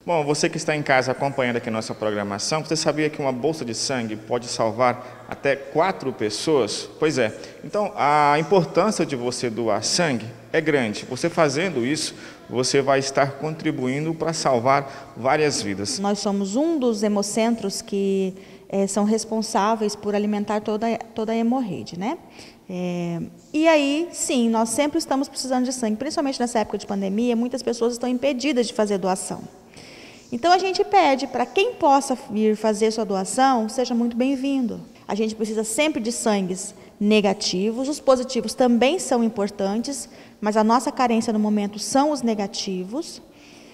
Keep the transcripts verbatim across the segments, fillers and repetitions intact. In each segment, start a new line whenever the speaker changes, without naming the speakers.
Bom, você que está em casa acompanhando aqui nossa programação, você sabia que uma bolsa de sangue pode salvar até quatro pessoas? Pois é. Então, a importância de você doar sangue é grande. Você fazendo isso, você vai estar contribuindo para salvar várias vidas.
Nós somos um dos hemocentros que é, são responsáveis por alimentar toda, toda a hemorroide, né? É, e aí, sim, nós sempre estamos precisando de sangue, principalmente nessa época de pandemia, muitas pessoas estão impedidas de fazer doação. Então, a gente pede para quem possa vir fazer sua doação, seja muito bem-vindo. A gente precisa sempre de sangues negativos, os positivos também são importantes, mas a nossa carência no momento são os negativos.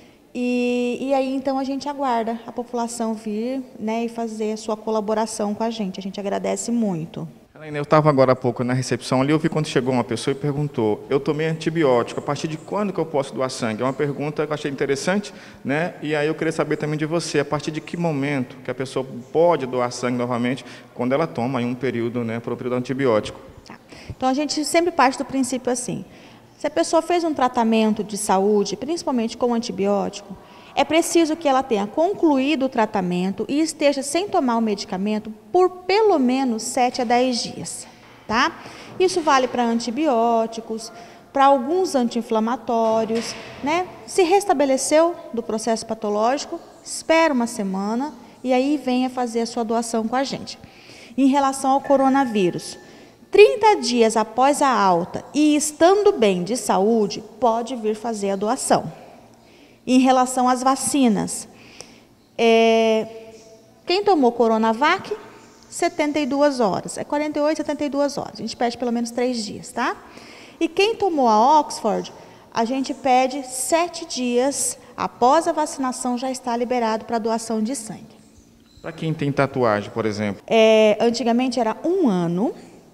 E, e aí, então, a gente aguarda a população vir, né, e fazer a sua colaboração com a gente. A gente agradece muito.
Eu estava agora há pouco na recepção ali, eu vi quando chegou uma pessoa e perguntou, eu tomei antibiótico, a partir de quando que eu posso doar sangue? É uma pergunta que eu achei interessante, né? E aí eu queria saber também de você, a partir de que momento que a pessoa pode doar sangue novamente, quando ela toma em um período, né, para o período antibiótico?
Tá. Então, a gente sempre parte do princípio assim, se a pessoa fez um tratamento de saúde, principalmente com antibiótico, é preciso que ela tenha concluído o tratamento e esteja sem tomar o medicamento por pelo menos sete a dez dias, tá? Isso vale para antibióticos, para alguns anti-inflamatórios, né? Se restabeleceu do processo patológico, espera uma semana e aí venha fazer a sua doação com a gente. Em relação ao coronavírus, trinta dias após a alta e estando bem de saúde, pode vir fazer a doação. Em relação às vacinas, é, quem tomou Coronavac, setenta e duas horas, é quarenta e oito, setenta e duas horas, a gente pede pelo menos três dias, tá? E quem tomou a Oxford, a gente pede sete dias após a vacinação já está liberado para doação de sangue.
Para quem tem tatuagem, por exemplo?
É, antigamente era um ano,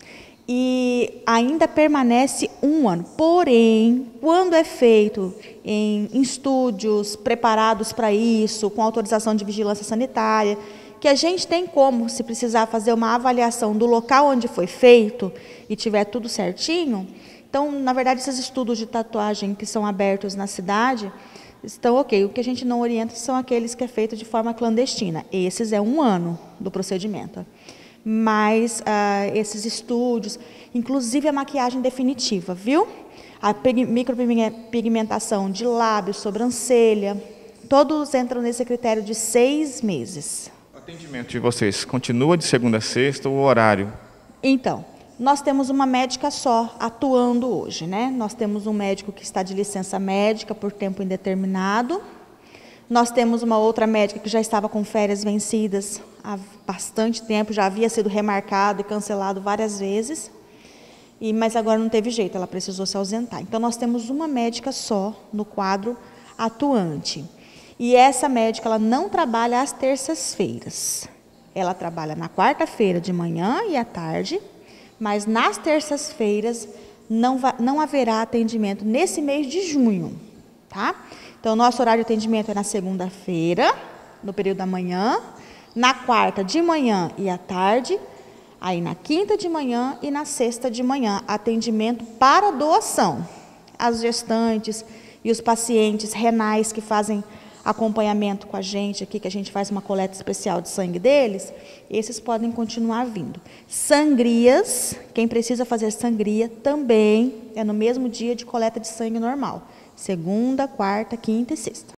e ainda permanece um ano. Porém, quando é feito em, em estúdios preparados para isso, com autorização de vigilância sanitária, que a gente tem como, se precisar, fazer uma avaliação do local onde foi feito e tiver tudo certinho, então, na verdade, esses estudos de tatuagem que são abertos na cidade estão ok. O que a gente não orienta são aqueles que é feito de forma clandestina. Esses é um ano do procedimento. Mas ah, esses estúdios, inclusive a maquiagem definitiva, viu? A micropigmentação de lábios, sobrancelha, todos entram nesse critério de seis meses.
O atendimento de vocês continua de segunda a sexta ou o horário?
Então, nós temos uma médica só atuando hoje, né? Nós temos um médico que está de licença médica por tempo indeterminado. Nós temos uma outra médica que já estava com férias vencidas há bastante tempo, já havia sido remarcado e cancelado várias vezes, e, mas agora não teve jeito, ela precisou se ausentar. Então, nós temos uma médica só no quadro atuante. E essa médica ela não trabalha às terças-feiras. Ela trabalha na quarta-feira de manhã e à tarde, mas nas terças-feiras não, não haverá atendimento nesse mês de junho, tá? Então, nosso horário de atendimento é na segunda-feira, no período da manhã, na quarta de manhã e à tarde, aí na quinta de manhã e na sexta de manhã, atendimento para doação. As gestantes e os pacientes renais que fazem acompanhamento com a gente aqui, que a gente faz uma coleta especial de sangue deles, esses podem continuar vindo. Sangrias, quem precisa fazer sangria também é no mesmo dia de coleta de sangue normal. Segunda, quarta, quinta e sexta.